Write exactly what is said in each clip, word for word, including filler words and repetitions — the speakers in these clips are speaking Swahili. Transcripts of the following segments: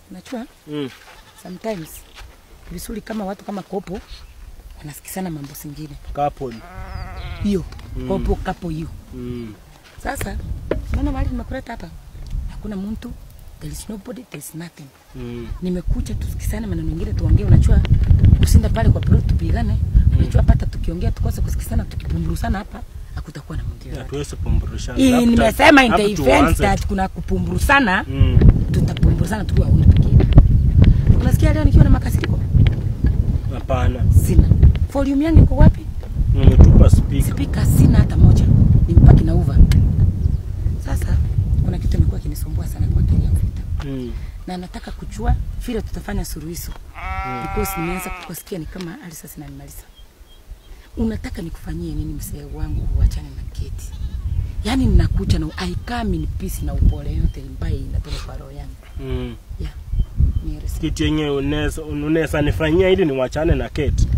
Unachua? Mm. Sometimes vizuri kama watu kama kopo wanasikizana mambo singine. Couple. Hiyo. Mm. Kopo kapo hiyo. Mm. Sasa unaona mali nimekuleta hapa. Hakuna mtu, there is nobody, there is nothing. Mm. Nimekuja tusikizane maneno mengine tuongee, unachua? Usinda pale kwa plot tupigane. Mm. Unachua pata tukiongea tukose kusikizana tukipumburusana hapa hakutakuwa na mtu yote. Hatuwezi kupumburusana. Hii nimesema in the event that kuna kupumburusana, mm. tutapumburusana tu wawili pekee. Unasikia leo nikiwa na makasiriko? Hapana. Sina. Volume yangu iko wapi? Nimetupa speaker. Speaker sina hata moja. Nimepaki na over. Sasa kuna kitu kimekuwa kinisumbua sana kwa akili yangu. Mm. Na nataka kujua vile tutafanya suluhisho. Mm. Because nimeanza kukusikia ni kama Alisa sina nimaliza. Unataka nikufanyie nini msee wangu uachane na Keti? Yaani ninakuja na I come in peace na upole yote mbaya inatoka kwa roho yangu. Mm. Yeah. Kitu yenye unaweza unaweza nifanyia ili niwachane na Keti.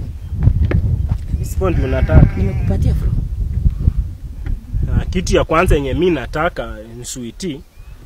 Sio ndio unataka? Nimekupatia flow. Ah, kitu ya kwanza yenye mimi nataka ni sweetie.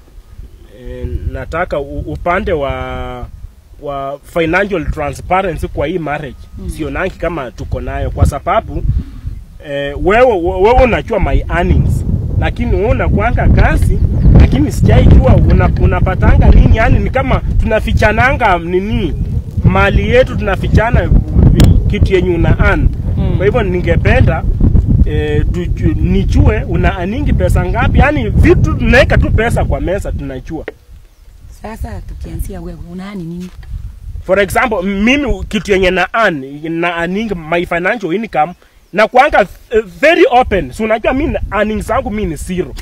E, nataka u, upande wa wa financial transparency kwa hii marriage. Mm. Sio nanki kama tuko nayo kwa sababu eh, wewe wewe unachua my earnings lakini wewe unakuanga kazi lakini sijaijua una, unapatanga nini, yani ni kama tunafichananga nini mali yetu, tunafichana kitu yenye una earn. Mm. Kwa hivyo ningependa eh, nijue una aningi pesa ngapi, yani vitu tunaweka tu pesa kwa meza tunajua. Sasa tukianzia wewe una earn nini? For example, mimi kitu yenye na earn na earning my financial income na kuanga uh, very open. So unajua mimi earnings zangu mimi ni zero.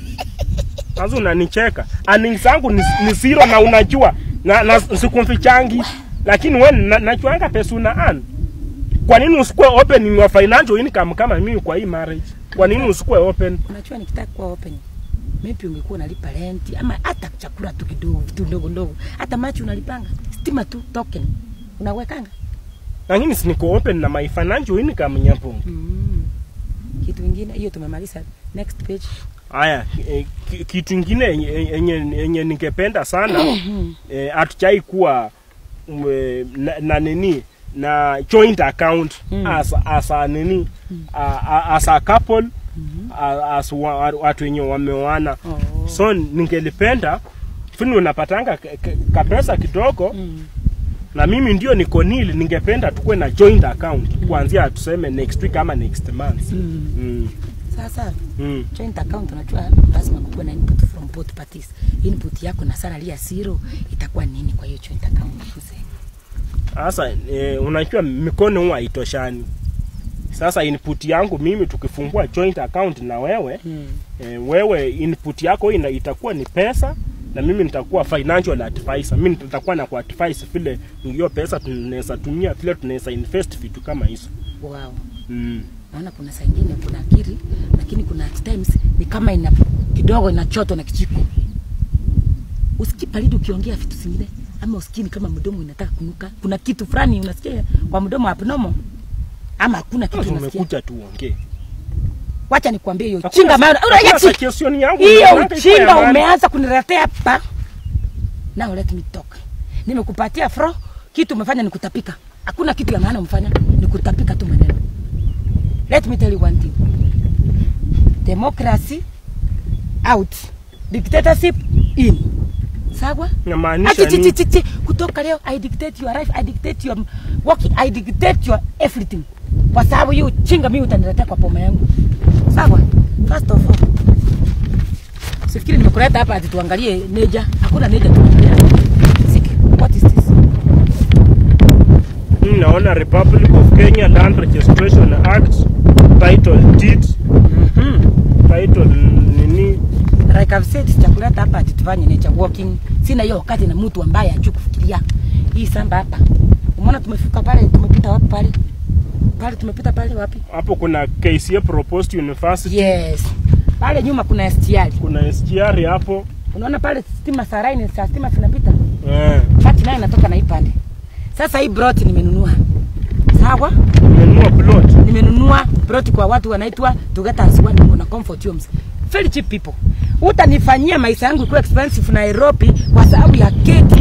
Sasa unanicheka. Earnings zangu ni, ni zero na unajua na, na sikumfichangi. Lakini wewe na, najuanga pesa una earn. Kwa nini usikuwe open in your financial income kama mimi kwa hii marriage? Kwa nini usikuwe open? Unajua nikitaka kuwa open, maybe ungekuwa unalipa rent ama hata chakula tu kidogo, vitu ndogo ndogo. Hata machi unalipanga, stima tu token unawekanga. Lakini si niko open na my financial income nyapo. Mm. Kitu kingine hiyo tumemaliza. Next page. Haya, e, kitu kingine yenye yenye ningependa sana e, atuchai kuwa e, na, na nini na joint account. Mm. as as a nini mm. a, as a couple. Mm -hmm. As watu wenye wameoana. Oh. So ningelipenda funi unapatanga kapesa kidogo. Mm. Na mimi ndio niko nili, ningependa tukue na joint account. Mm. Kuanzia tuseme next week ama next month. Mm. Mm. Sasa mm. joint account unajua lazima kuwe na input from both parties. Input yako na salary ya zero itakuwa nini kwa hiyo joint account mzee? Sasa e, unajua mikono huwa haitoshani. Sasa input yangu mimi tukifungua joint account na wewe, mm. e, wewe input yako ina itakuwa ni pesa na mimi nitakuwa financial advisor. Mimi nitakuwa na kuadvise vile hiyo pesa tunaweza tumia, vile tunaweza invest vitu kama hizo. Wow. Mm. Naona kuna saa nyingine kuna akili lakini kuna at times ni kama ina kidogo inachoto na kijiko. Usikii palidu ukiongea vitu zingine ama usikini kama mdomo inataka kunuka. Kuna kitu fulani unasikia kwa mdomo abnormal. Ama hakuna kitu unasikia. Umekuja tuongee. Wacha nikwambie hiyo chinga maana yangu. Hiyo chinga umeanza kuniletea hapa. Now let me talk. Nimekupatia fro, kitu umefanya ni kutapika. Hakuna kitu ya maana umefanya, ni kutapika tu maneno. Let me tell you one thing. Democracy out. Dictatorship in. Sawa? Namaanisha nini? Kutoka leo I dictate your life, I dictate your working, I dictate your everything. Kwa sababu hiyo chinga mimi utaniletea kwa poma yangu. Sawa? First of all. Sifikiri nimekuleta hapa ati tuangalie neja. Hakuna neja tunaangalia. Siki, what is this? Mimi naona Republic of Kenya Land Registration Act title deed. Mhm. Title nini? Like I've said, chakuleta hapa ati tufanye nature walking. Sina hiyo wakati na mtu ambaye ajui kufikiria. Hii samba hapa. Umeona tumefika pale, tumepita wapi pale? Pale tumepita pale wapi? Hapo kuna K C A Proposed University. Yes. Pale nyuma kuna S G R. Kuna S G R hapo. Unaona pale stima sarai ni stima zinapita? Eh. Yeah. Kati naye natoka na hii pande. Sasa hii plot nimenunua. Sawa? Nimenunua plot. Nimenunua plot kwa watu wanaitwa Together as One, kuna Comfort Homes. Very cheap people. Utanifanyia maisha yangu kwa expensive Nairobi kwa sababu ya Keti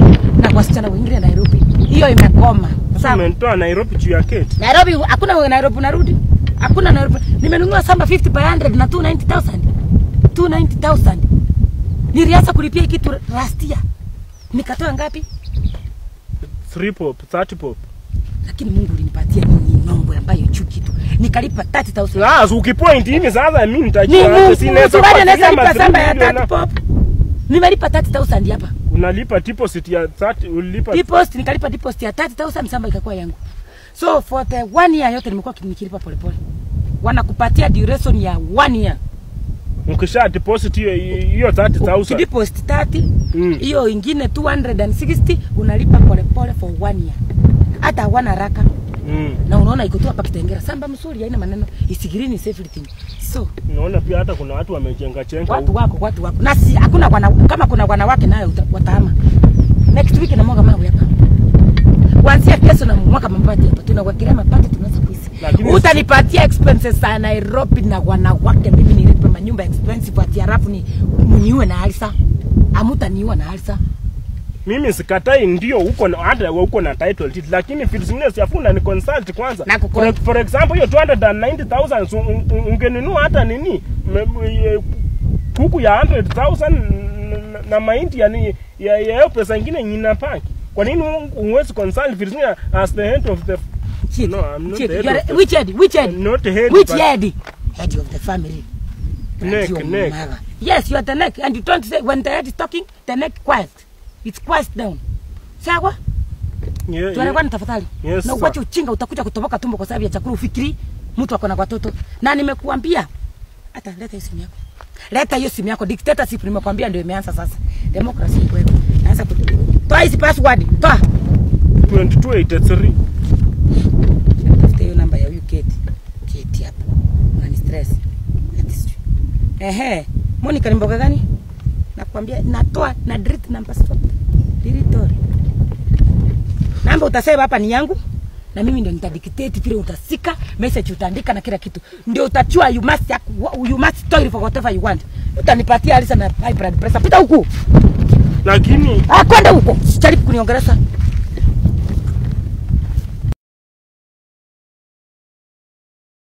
na kwa wasichana wengine Nairobi. Hiyo imekoma. Sasa umetoa Nairobi juu ya keti. Nairobi hakuna Nairobi narudi. Hakuna Nairobi. Nimenunua samba fifty by one hundred na two hundred ninety thousand. two hundred ninety thousand. Nilianza kulipia kitu last year. Nikatoa ngapi? three pop, thirty pop. Lakini Mungu alinipatia nini nombo ambayo chuki tu. Nikalipa thirty thousand. Ah, so ukipoint hivi sasa mimi nitajua hata si naweza kulipa samba ya thirty pop. Nimelipa thirty thousand hapa. Unalipa deposit ya thirty, ulipa deposit, nikalipa deposit ya thirty thousand, samba ikakuwa yangu. So for the one year yote nimekuwa nikilipa pole pole. Wanakupatia duration ya one year. Ukisha deposit hiyo hiyo thirty thousand. Deposit thirty, hiyo mm. ingine two hundred sixty unalipa pole pole for one year. Hata wana haraka. Mm. Na unaona iko tu hapa Kitengera. Samba mzuri haina maneno. Isigirini is everything. So, unaona pia hata kuna watu wamechenga chenga. Watu wako, watu wako. Na si hakuna wana, kama kuna wanawake nayo watahama. Next week na mwaga mawe hapa. Kuanzia kesho na mwaka mapati hapa. Tunawakilia mapati tunaanza kuishi. Utanipatia expenses za Nairobi na wanawake, mimi nilipe manyumba expensive ati halafu ni mniue na Alisa. Amutaniua na Alisa. Mimi sikatai ndio huko na hata huko na title deed, lakini vitu zingine siafuna ni consult kwanza. For, for example hiyo two hundred ninety thousand ungenunua hata nini kuku ya one hundred thousand na mahindi yani ya ya pesa nyingine inapaki. Kwa nini unwezi consult vitu zingine as the head of the Shit. No, I'm not Shit. the head. Of which head? Which head? Not the head. Which head? Head of the family. Neck, neck. Mother. Yes, you are the neck, and you don't say when the head is talking, the neck quiet. It's quiet down. Sawa? Yeah. Tunaelewana yeah. Tafadhali. Yes, na uache uchinga utakuja kutoboka tumbo kwa sababu ya chakula ufikiri mtu akona watoto. Na nimekuambia hata leta hiyo simu yako. Leta hiyo simu yako. Dictatorship nimekwambia ndio imeanza sasa. Democracy iko hapo. Naanza ku toa hizi password. Toa. twenty-two eighty-three. Tafuta hiyo namba ya huyu Kate. Kate hapa. Unani stress. Ehe. Monica ni mboga gani? Nakwambia natoa na delete number stop. Delete all. Namba utasema hapa ni yangu na mimi ndio nitadictate vile utasika, message utaandika na kila kitu. Ndio utachua you must you must toil for whatever you want. Utanipatia Alisa na high blood pressure. Pita huku. Lakini ah kwenda huko. Jaribu kuniongeleza.